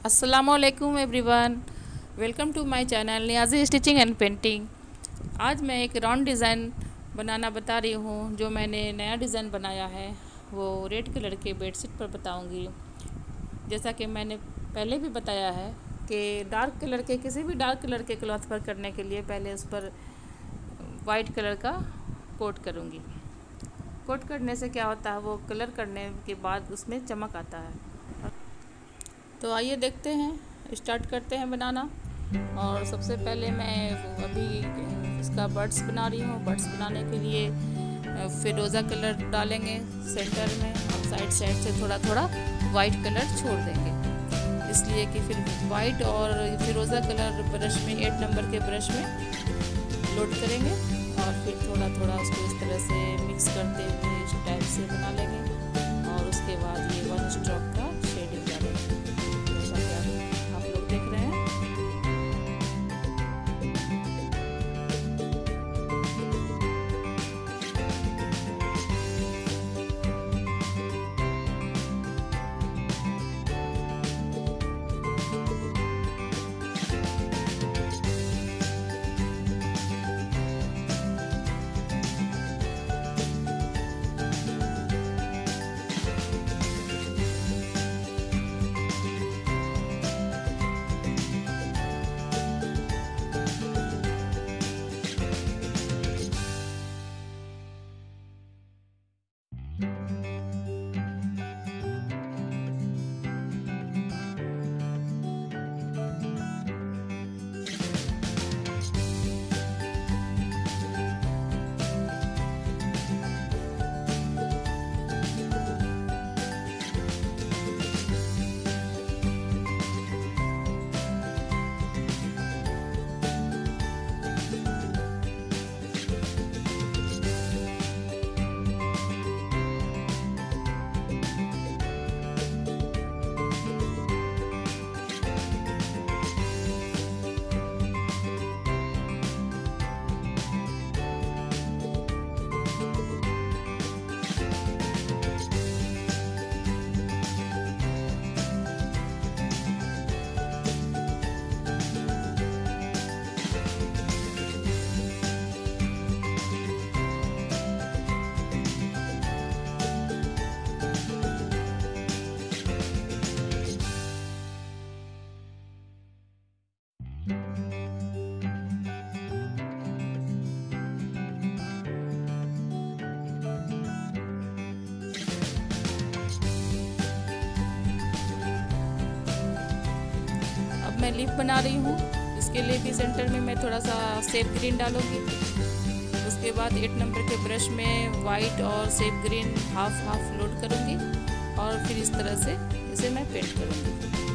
अस्सलामुअलैकुम everyone, welcome to my channel Niyazi stitching and painting. आज मैं एक राउंड डिज़ाइन बनाना बता रही हूँ। जो मैंने नया डिज़ाइन बनाया है वो रेड कलर के बेडशीट पर बताऊँगी। जैसा कि मैंने पहले भी बताया है कि डार्क कलर के किसी भी डार्क कलर के क्लॉथ पर करने के लिए पहले उस पर वाइट कलर का कोट करूँगी। कोट करने से क्या होता है, वो कलर करने के बाद उसमें चमक आता है। तो आइए देखते हैं, स्टार्ट करते हैं बनाना। और सबसे पहले मैं अभी इसका बर्ड्स बना रही हूँ। बर्ड्स बनाने के लिए फिरोज़ा कलर डालेंगे सेंटर में और साइड साइड से थोड़ा थोड़ा वाइट कलर छोड़ देंगे, इसलिए कि फिर वाइट और फिरोज़ा कलर ब्रश में 8 नंबर के ब्रश में लोड करेंगे और फिर थोड़ा थोड़ा उसको इस तरह से मिक्स करते हुए इस टाइप से बना लेंगे। और उसके बाद ये 1 स्ट्रोक का शेडिंग डालेंगे, जैसा कि आप लोग देख रहे हैं। मैं लीफ बना रही हूँ। इसके लिए भी सेंटर में मैं थोड़ा सा सेप ग्रीन डालूँगी। उसके बाद 8 नंबर के ब्रश में वाइट और sap green half half load करूँगी और फिर इस तरह से इसे मैं पेंट करूँगी।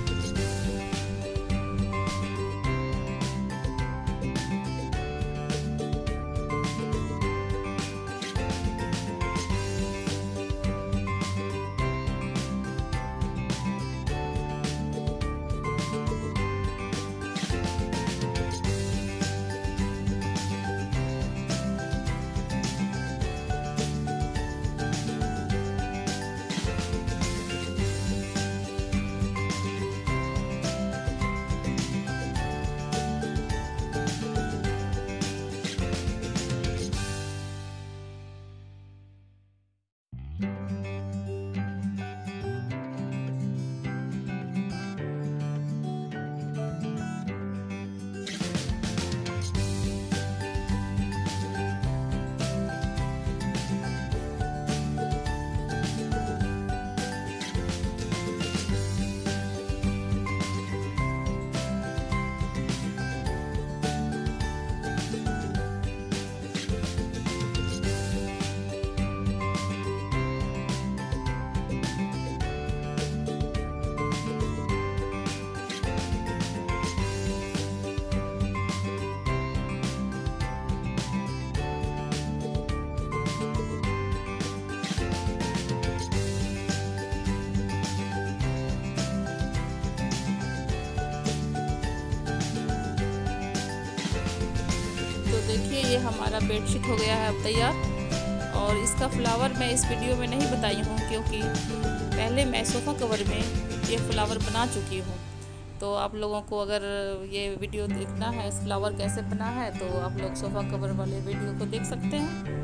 देखिए ये हमारा बेडशीट हो गया है अब तैयार। और इसका फ्लावर मैं इस वीडियो में नहीं बताई हूँ क्योंकि पहले मैं सोफ़ा कवर में ये फ्लावर बना चुकी हूँ। तो आप लोगों को अगर ये वीडियो देखना है, इस फ्लावर कैसे बना है, तो आप लोग सोफ़ा कवर वाले वीडियो को देख सकते हैं।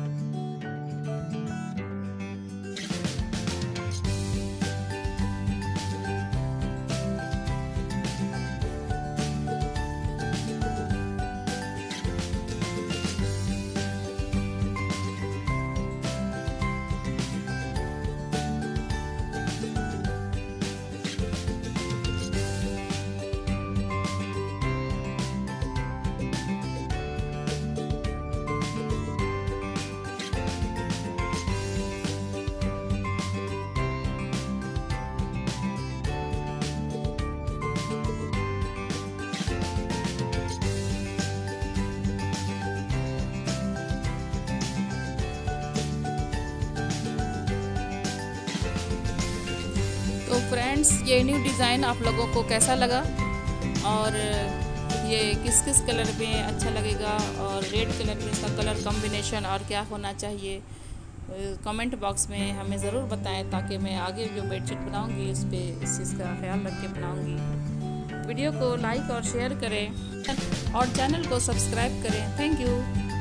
तो फ्रेंड्स, ये न्यू डिज़ाइन आप लोगों को कैसा लगा और ये किस किस कलर में अच्छा लगेगा और रेड कलर में इसका कलर कॉम्बिनेशन और क्या होना चाहिए, कमेंट बॉक्स में हमें ज़रूर बताएं, ताकि मैं आगे जो बेडशीट बनाऊंगी उस पर इस चीज़ का ख्याल रख के बनाऊंगी। वीडियो को लाइक और शेयर करें और चैनल को सब्सक्राइब करें। Thank you.